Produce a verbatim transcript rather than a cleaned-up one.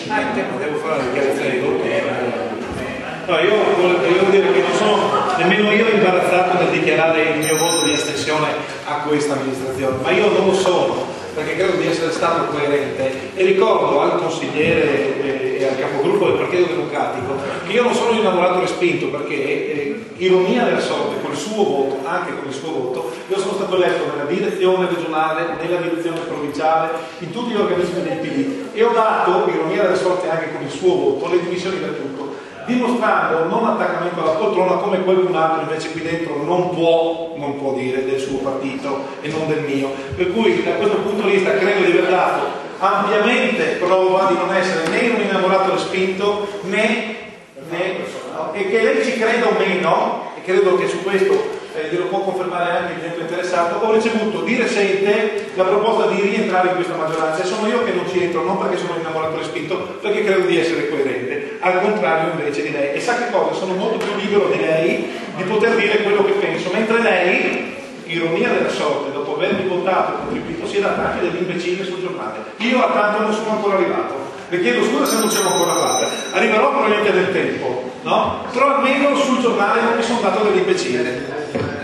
Ah, in tema devo fare la dichiarazione di voto. No, io volevo dire che non sono nemmeno io imbarazzato nel dichiarare il mio voto di astensione a questa amministrazione, ma io non lo sono, perché credo di essere stato coerente e ricordo al consigliere e al capogruppo del Partito Democratico che io non sono innamorato respinto, perché eh, ironia della sorte, con il suo voto, anche con il suo voto, io sono stato eletto nella direzione regionale, nella direzione provinciale, in tutti gli organismi del P D e ho dato, ironia della sorte anche con il suo voto, le dimissioni da tutto, dimostrando non attaccamento alla poltrona come qualcun altro invece qui dentro non può, non può dire del suo partito e non del mio. Per cui da questo punto di vista credo di aver dato ampiamente prova di non essere né un innamorato respinto né, né no, e che lei ci creda o meno, e credo che su questo eh, glielo può confermare anche il gente interessato, ho ricevuto di recente la proposta di rientrare in questa maggioranza e sono io che non ci entro, non perché sono innamorato respinto, perché credo di essere coerente, al contrario invece di lei. E sa che cosa? Sono molto più libero di lei di poter dire quello che penso, mentre lei, ironia della sorte, dopo avermi votato e contribuito, si è data anche degli imbecilli sul giornale. Io a tanto non sono ancora arrivato. Le chiedo scusa se non ce l'ho ancora fatta, arriverò probabilmente del tempo, no? Però almeno sul giornale non mi sono dato degli imbecilli.